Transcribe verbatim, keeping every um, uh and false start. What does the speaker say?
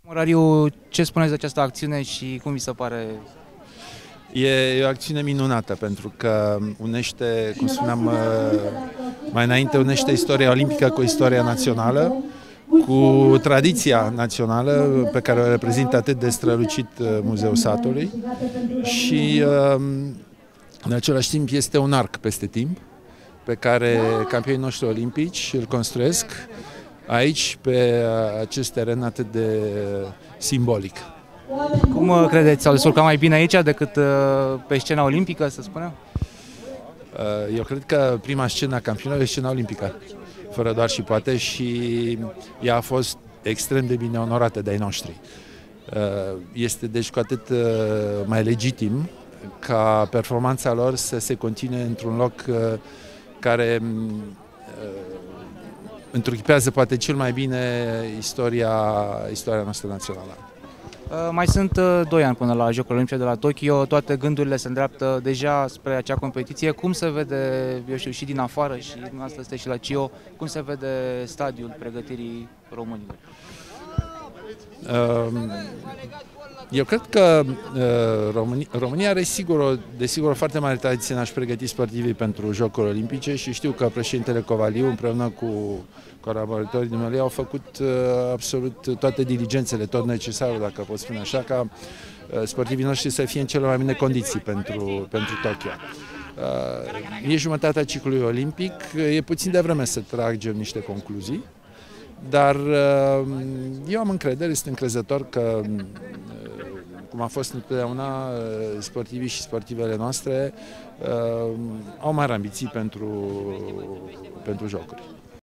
Morariu, ce spuneți de această acțiune și cum vi se pare? E o acțiune minunată pentru că unește, cum spuneam mai înainte, unește istoria olimpică cu istoria națională, cu tradiția națională pe care o reprezintă atât de strălucit Muzeul Satului și în același timp este un arc peste timp pe care campionii noștri olimpici îl construiesc aici, pe acest teren atât de simbolic. Cum credeți, s-au descurcat mai bine aici decât pe scena olimpică, să spunem? Eu cred că prima scenă a campionilor e scena olimpică, fără doar și poate, și ea a fost extrem de bine onorată de ai noștri. Este deci cu atât mai legitim ca performanța lor să se continue într-un loc care întruchipează poate cel mai bine istoria, istoria noastră națională. Mai sunt doi ani până la Jocurile Olimpice de la Tokyo, toate gândurile se îndreaptă deja spre acea competiție. Cum se vede, eu știu, și din afară, și dumneavoastră sunteți și la C I O, cum se vede stadiul pregătirii românilor? Eu cred că România, România are sigur o, desigur o foarte mare tradiție în a-și pregăti sportivii pentru Jocurile Olimpice și știu că președintele Covaliu împreună cu colaboratorii dumnealui au făcut absolut toate diligențele, tot necesarul, dacă pot spune așa, ca sportivii noștri să fie în cele mai bune condiții pentru, pentru Tokyo. E jumătatea ciclului olimpic, e puțin de vreme să tragem niște concluzii, dar eu am încredere, sunt încrezător că, cum a fost întotdeauna, sportivii și sportivele noastre au mari ambiții pentru, pentru jocuri.